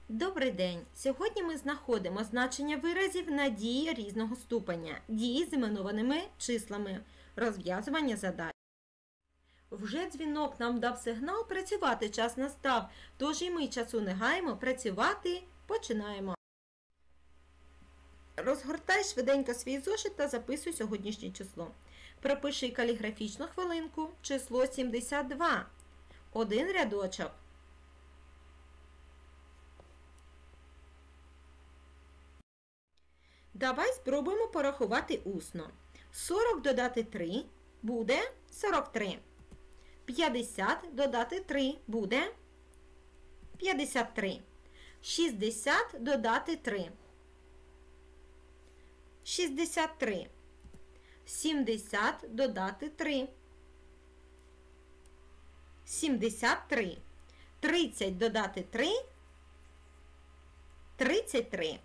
Добрий день! Сьогодні ми знаходимо значення виразів на дії різного ступеня, дії з іменованими числами, розв'язування задач. Вже дзвінок нам дав сигнал, працювати час настав, тож і ми часу не гаємо, працювати починаємо. Розгортай швиденько свій зошит та записуй сьогоднішнє число. Пропиши каліграфічну хвилинку, число 72. Один рядочок. Давай спробуємо порахувати усно. 40 додати 3 буде 43. 50 додати 3 буде 53. 60 додати 3. 63. 70 додати 3. 73. 30 додати 3. 33.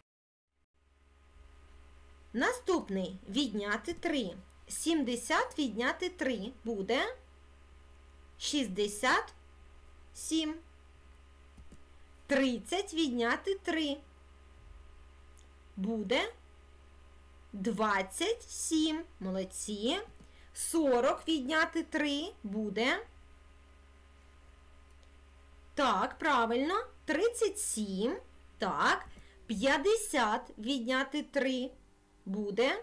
Наступний відняти 3. 70 відняти 3 буде 67. 30 відняти 3 буде 27. Молодці. 40 відняти 3 буде. Так, правильно. 37. Так. 50 відняти 3 буде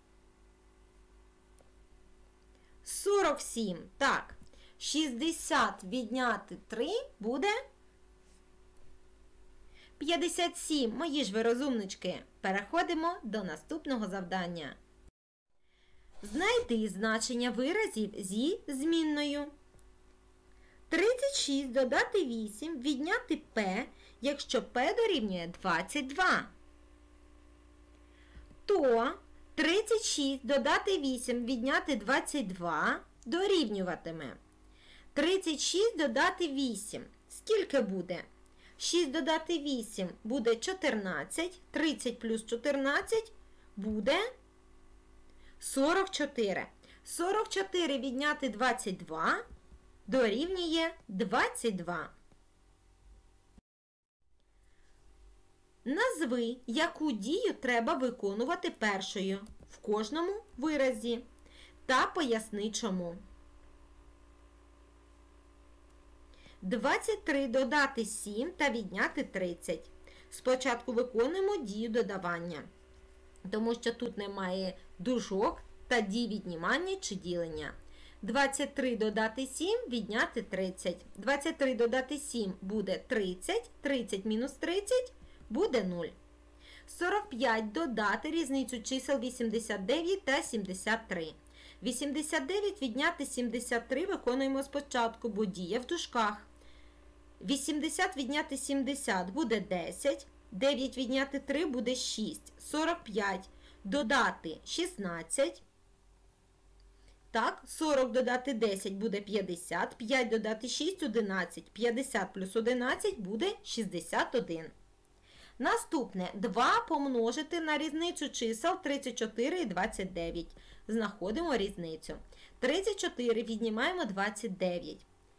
47. Так. 60 відняти 3 буде 57. Мої ж ви розумнички. Переходимо до наступного завдання. Знайди значення виразів зі змінною. 36 додати 8 відняти П, якщо П дорівнює 22. То 36 додати 8 відняти 22 дорівнюватиме. 36 додати 8. Скільки буде? 6 додати 8 буде 14. 30 плюс 14 буде 44. 44 відняти 22 дорівнює 22. Назви, яку дію треба виконувати першою в кожному виразі та поясни чому. 23 додати 7 та відняти 30. Спочатку виконуємо дію додавання, тому що тут немає дужок та дій віднімання чи ділення. 23 додати 7 відняти 30. 23 додати 7 буде 30. 30 мінус 30 буде 0. 45 додати різницю чисел 89 та 73. 89 відняти 73 виконуємо спочатку, бо дія в дужках. 80 відняти 70 буде 10. 9 відняти 3 буде 6. 45 додати 16. Так, 40 додати 10 буде 50. 5 додати 6 – 11. 50 плюс 11 буде 61. Наступне 2 помножити на різницю чисел 34 і 29. Знаходимо різницю. 34 віднімаємо 29.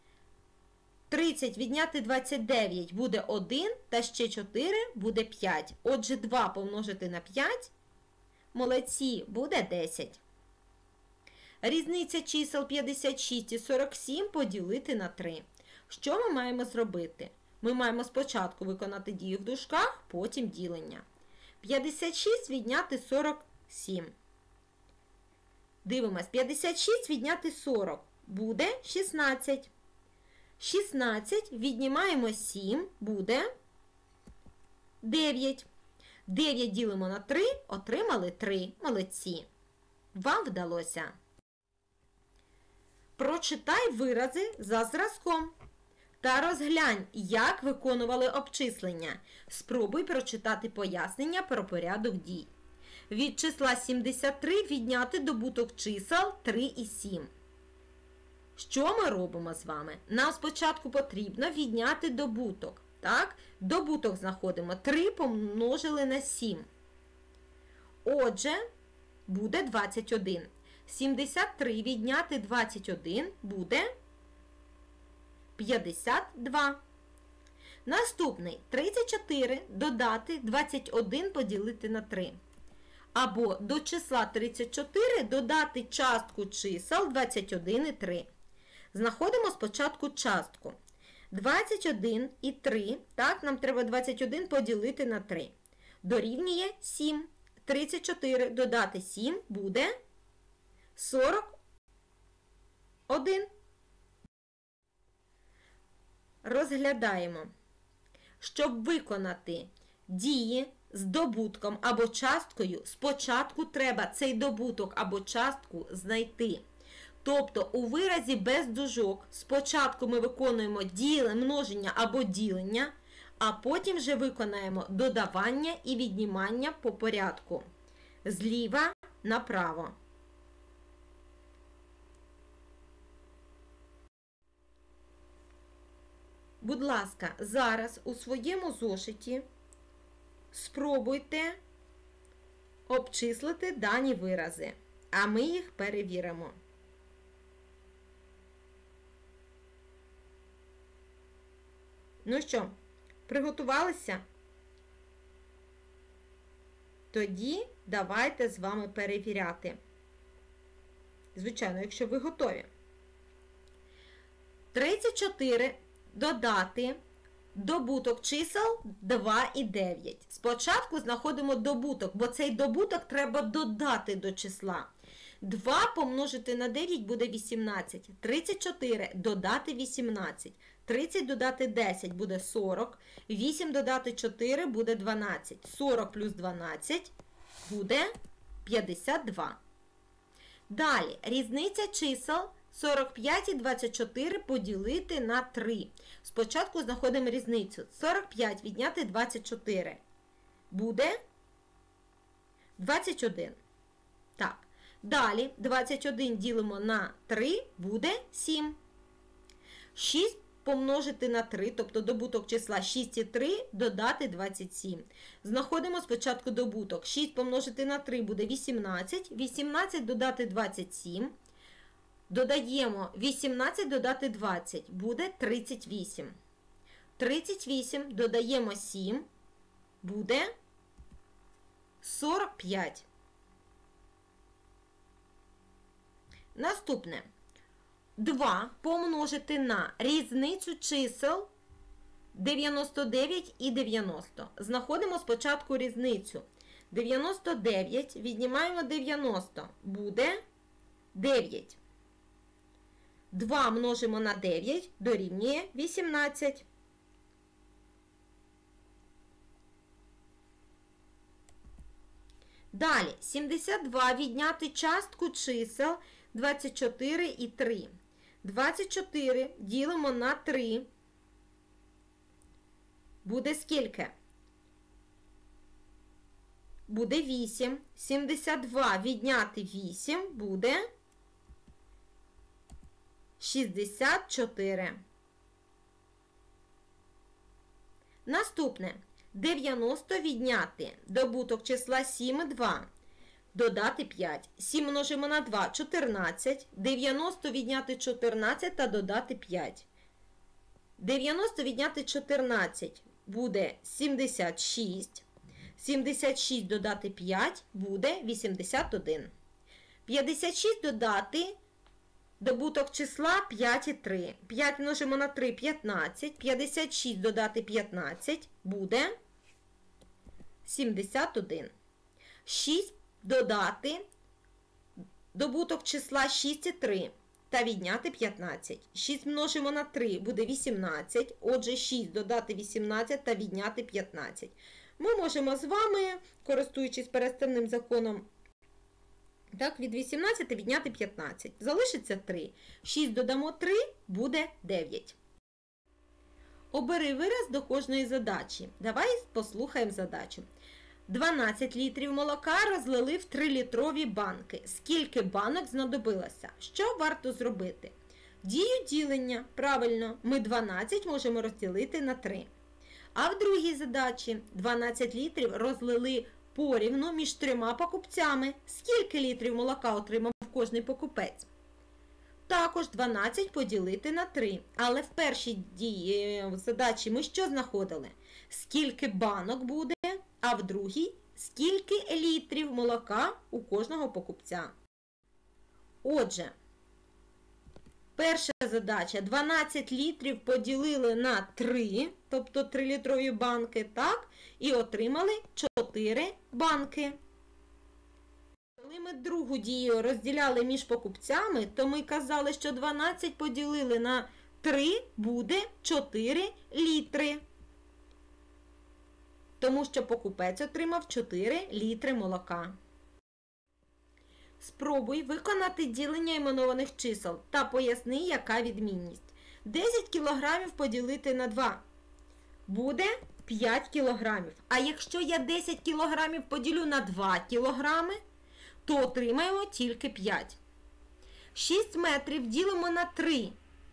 30 відняти 29 буде 1, та ще 4 буде 5. Отже, 2 помножити на 5, молодці, буде 10. Різниця чисел 56 і 47 поділити на 3. Що ми маємо зробити? Ми маємо спочатку виконати дію в дужках, потім ділення. 56 відняти 47. Дивимось, 56 відняти 40 буде 16. 16 віднімаємо 7, буде 9. 9 ділимо на 3, отримали 3. Молодці. Вам вдалося. Прочитай вирази за зразком. Та розглянь, як виконували обчислення. Спробуй прочитати пояснення про порядок дій. Від числа 73 відняти добуток чисел 3 і 7. Що ми робимо з вами? Нам спочатку потрібно відняти добуток. Так? Добуток знаходимо. 3 помножили на 7. Отже, буде 21. 73 відняти 21 буде 52. Наступний 34 додати 21 поділити на 3. Або до числа 34 додати частку чисел 21 і 3. Знаходимо спочатку частку. 21 і 3, так, нам треба 21 поділити на 3. Дорівнює 7. 34 додати 7 буде 41. Розглядаємо. Щоб виконати дії з добутком або часткою, спочатку треба цей добуток або частку знайти. Тобто у виразі без дужок спочатку ми виконуємо множення або ділення, а потім вже виконаємо додавання і віднімання по порядку. Зліва направо. Будь ласка, зараз у своєму зошиті спробуйте обчислити дані вирази, а ми їх перевіримо. Ну що, приготувалися? Тоді давайте з вами перевіряти. Звичайно, якщо ви готові. 34 додати добуток чисел 2 і 9. Спочатку знаходимо добуток, бо цей добуток треба додати до числа. 2 помножити на 9 буде 18. 34 додати 18. 30 додати 10 буде 40. 8 додати 4 буде 12. 40 плюс 12 буде 52. Далі, різниця чисел 45 і 24 поділити на 3. Спочатку знаходимо різницю. 45 відняти 24 буде 21. Так. Далі 21 ділимо на 3 буде 7. 6 помножити на 3, тобто добуток числа 6 і 3 додати 27. Знаходимо спочатку добуток. 6 помножити на 3 буде 18. 18 додати 27. Додаємо 18 додати 20. Буде 38. 38 додаємо 7. Буде 45. Наступне. 2 помножити на різницю чисел 99 і 90. Знаходимо спочатку різницю. 99 віднімаємо 90. Буде 9. 2 множимо на 9 дорівнює 18. Далі 72 відняти частку чисел 24 і 3. 24 ділимо на 3. Буде скільки? Буде 8. 72 відняти 8 буде 64. Наступне. 90 відняти добуток числа 7 і 2. Додати 5. 7 множимо на 2 – 14. 90 відняти 14 та додати 5. 90 відняти 14 буде 76. 76 додати 5 буде 81. 56 додати добуток числа 5 і 3. 5 множимо на 3 – 15. 56 додати 15 буде 71. 6 додати добуток числа 6 і 3 та відняти 15. 6 множимо на 3 буде 18. Отже, 6 додати 18 та відняти 15. Ми можемо з вами, користуючись переставним законом, так, від 18 відняти 15. Залишиться 3. 6 додамо 3 буде 9. Обери вираз до кожної задачі. Давай послухаємо задачу. 12 літрів молока розлили в 3-літрові банки. Скільки банок знадобилося? Що варто зробити? Дію ділення. Правильно, ми 12 можемо розділити на 3. А в другій задачі 12 літрів розлили порівну між 3 покупцями. Скільки літрів молока отримав кожний покупець? також 12 поділити на 3. Але в першій задачі ми що знаходили? Скільки банок буде, а в другій скільки літрів молока у кожного покупця. Отже, перша задача. 12 літрів поділили на 3, тобто 3-літрові банки, так? І отримали 4 банки. Коли ми другу дію розділяли між покупцями, то ми казали, що 12 поділили на 3 буде 4 літри. Тому що покупець отримав 4 літри молока. Спробуй виконати ділення іменованих чисел та поясни, яка відмінність. 10 кілограмів поділити на 2 буде 5 кілограмів. А якщо я 10 кілограмів поділю на 2 кілограми, то отримаємо тільки 5. 6 метрів ділимо на 3.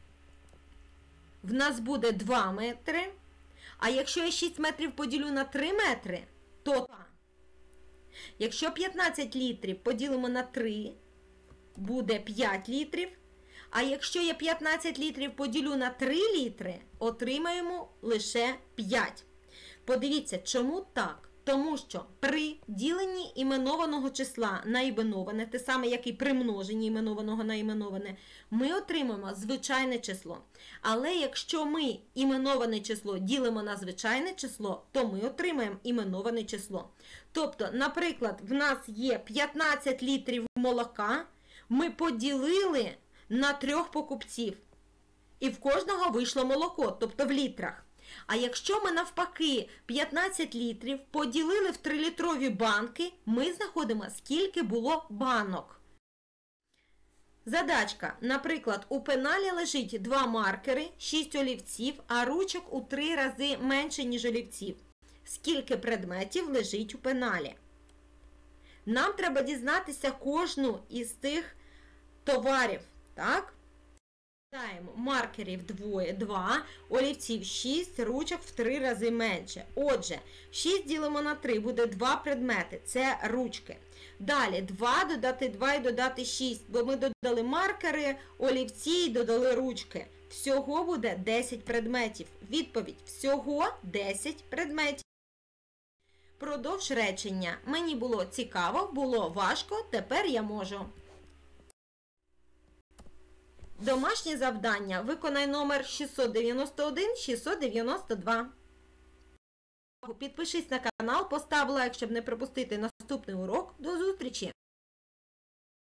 В нас буде 2 метри. А якщо я 6 метрів поділю на 3 метри, то 2. Якщо 15 літрів поділимо на 3, буде 5 літрів. А якщо я 15 літрів поділю на 3 літри, отримаємо лише 5. Подивіться, чому так? Тому що при діленні іменованого числа на іменоване, те саме, як і при множенні іменованого на іменоване, ми отримаємо звичайне число. Але якщо ми іменоване число ділимо на звичайне число, то ми отримаємо іменоване число. Тобто, наприклад, в нас є 15 літрів молока, ми поділили на 3 покупців. І в кожного вийшло молоко, тобто в літрах. А якщо ми навпаки 15 літрів поділили в 3-літрові банки, ми знаходимо, скільки було банок. Задачка. Наприклад, у пеналі лежить 2 маркери, 6 олівців, а ручок у 3 рази менше, ніж олівців. Скільки предметів лежить у пеналі? Нам треба дізнатися кожну із тих товарів, так? Маркерів 2, олівців 6, ручок в 3 рази менше. Отже, 6 ділимо на 3, буде 2 предмети, це ручки. Далі 2 додати 2 і додати 6, бо ми додали маркери, олівці і додали ручки. Всього буде 10 предметів. Відповідь: всього 10 предметів. Продовж речення. Мені було цікаво, було важко, тепер я можу. Домашнє завдання. Виконай номер 691-692. Підпишись на канал, постав лайк, щоб не пропустити наступний урок. До зустрічі!